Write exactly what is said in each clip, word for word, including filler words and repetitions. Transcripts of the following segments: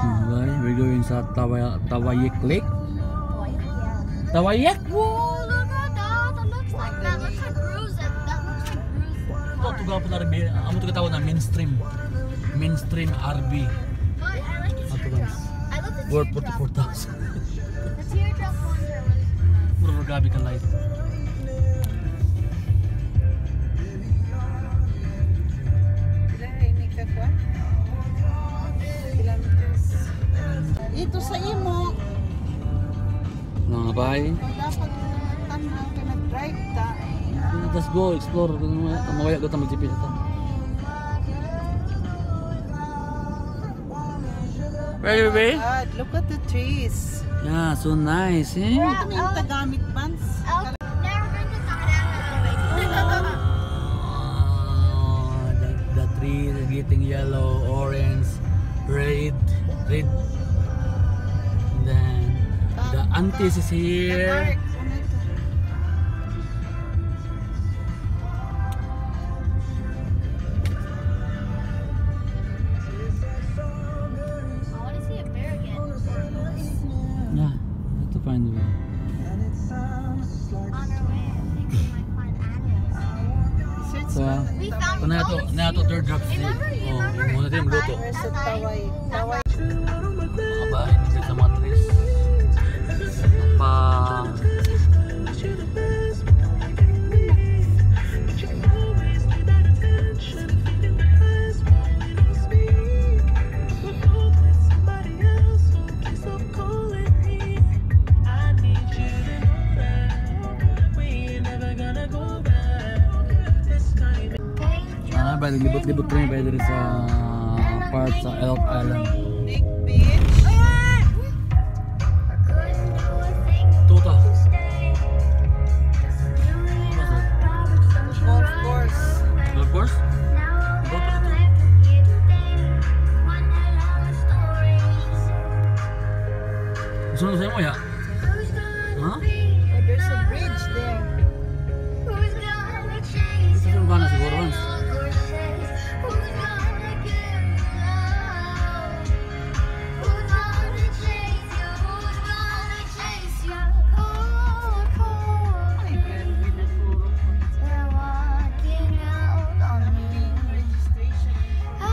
Okay, we're going sa Tawa Tawayek Lake. Tawayek? Whoa, look at that. That looks like that looks like cruise. That looks like cruise. Ito tuga pa na rin. Amo to tawag na mainstream. Mainstream R V. But I like the Ato teardrop. guys. I love the Worth teardrop. forty-four thousand. The teardrop ones are really nice. Puro grabe ka light. Ito sa imo. Mga bay. Dapat tanaw ka nag-drive ta. Let's go explore. Mawaya ko ta mag-G P S ito. Where baby? God, look at the trees. Yeah, so nice, eh? Ito na yung tagamit pants. Oh, now we're going to talk about Oh, the, the trees are getting yellow, orange, red, red. And then the aunties is here. I want to see a bear again. Yeah, have to find a way. On our way, I think we might find animals. So, We found kung na ito, goats. na ito third drop Remember, Oh, remember? muna tayo magluto. Where's the taway? Taway. Mga bahay dito sa mga trees. Pa... Ah, ba, libot-libot kami ba dito sa part sa Elk Island. Big beach. Tota. Golf course. Golf course? Go pa dito. Gusto mo sa'yo mo ya? Ha? Oh, there's a bridge there. Gusto mo ba na siguro once? Ay, pero pinaturo ko. Registration.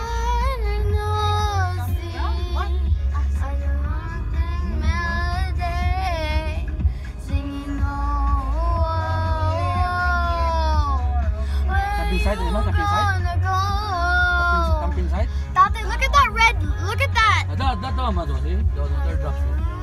Camping site, di ba? Camping site? Camping, camping site? Tate, look at that red. Look at that. Ah, da, da, da, ma, do, see? Da, da, third drop. See?